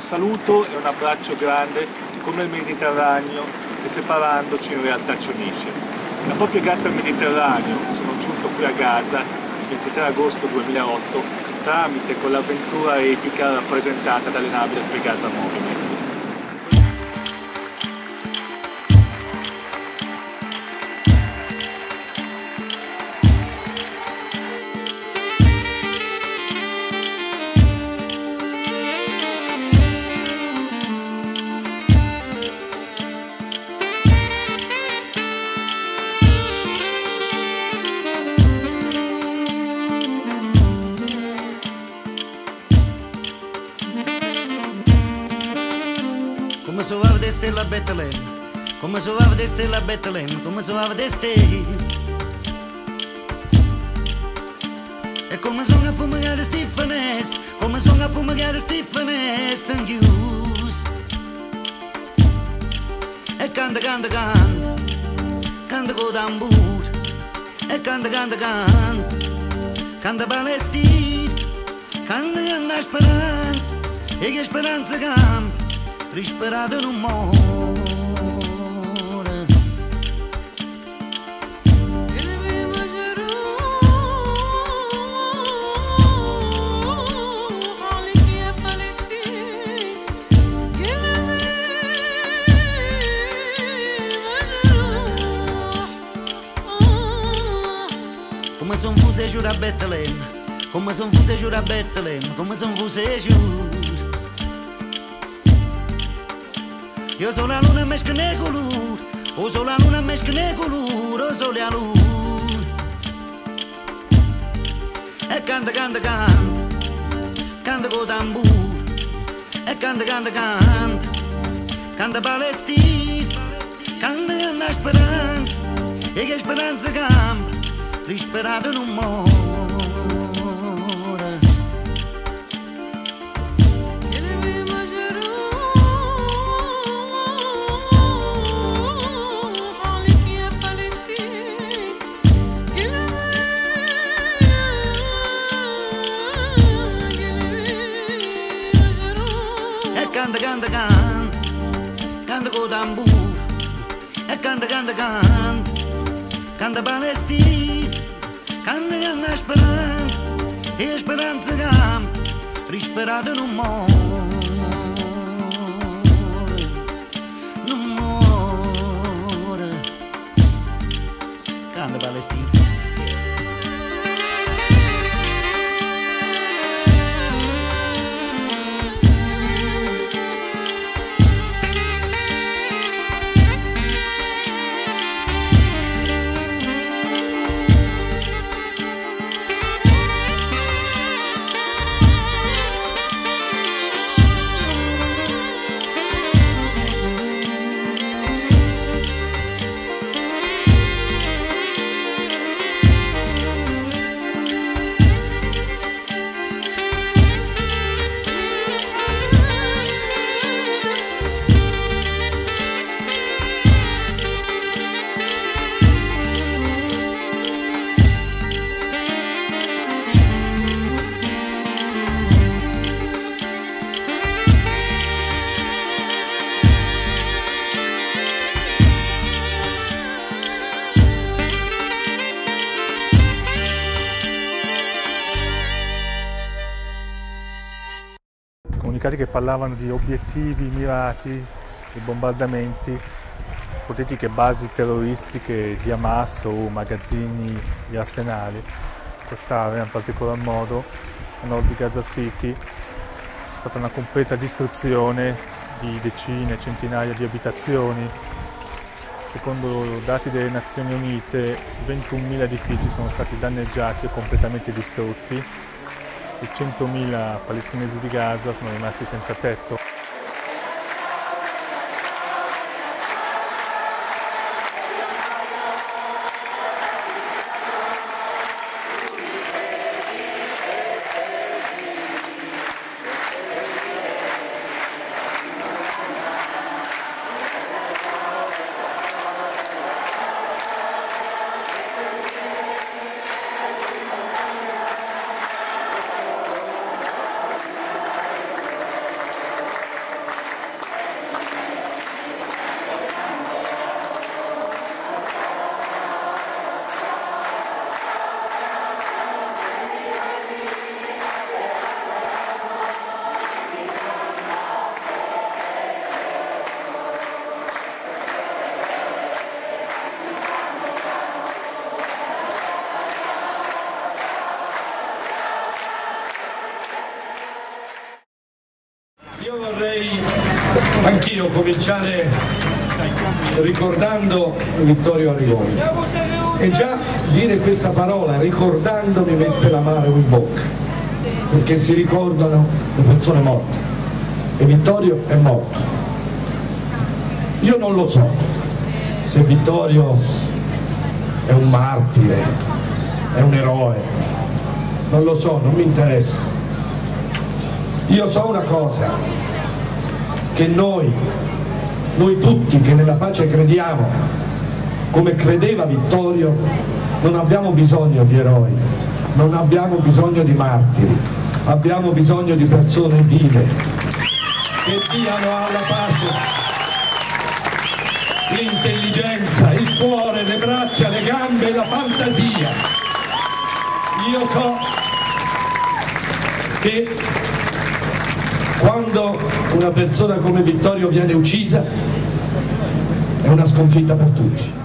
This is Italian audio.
saluto e un abbraccio grande come il Mediterraneo che separandoci in realtà ci unisce. Ma proprio grazie al Mediterraneo sono giunto qui a Gaza il 23 agosto 2008 tramite quell'avventura epica rappresentata dalle navi del Free Gaza Movement. Come soave de stelle a Betlemme, come soave de stelle a Betlemme, come soave de stelle. E come sono a fumare Stefanest, come sono a fumare Stefanest and Hughes. E canta, canta, canta, canta con tambur. E canta, canta, canta, canta Palestina, canta la speranza, e che speranza canta. Risperado non muore. Come son fuse giù a Betlemme, come son fuse giù a Betlemme, come son fuse giù. Io sono la luna mesca ne color, o sono la luna mesca ne color, o sono la luna. E canta, canta, canta, canta con tambur. E canta, canta, canta, canta Palestina, canta la speranza, e che speranza campa, risperato non muore. Canta, canta, canta, canta con tambur. E canta, canta, canta, canta Palestina, canta la speranza, e la speranza campa, risperato non muore, non muore. Canta Palestina. Comunicati che parlavano di obiettivi mirati, di bombardamenti, ipotetiche basi terroristiche di Hamas o magazzini di arsenali. In quest'area, in particolar modo, a nord di Gaza City, c'è stata una completa distruzione di decine, centinaia di abitazioni. Secondo dati delle Nazioni Unite, 21.000 edifici sono stati danneggiati o completamente distrutti. I 100.000 palestinesi di Gaza sono rimasti senza tetto. cominciare ricordando Vittorio Arrigoni, e già dire questa parola ricordando mi mette l'amaro in bocca, perché si ricordano le persone morte e Vittorio è morto. Io non lo so se Vittorio è un martire, è un eroe, non lo so, non mi interessa. Io so una cosa, che noi tutti che nella pace crediamo, come credeva Vittorio, non abbiamo bisogno di eroi, non abbiamo bisogno di martiri, abbiamo bisogno di persone vive che diano alla pace l'intelligenza, il cuore, le braccia, le gambe e la fantasia. Io so che quando una persona come Vittorio viene uccisa è una sconfitta per tutti.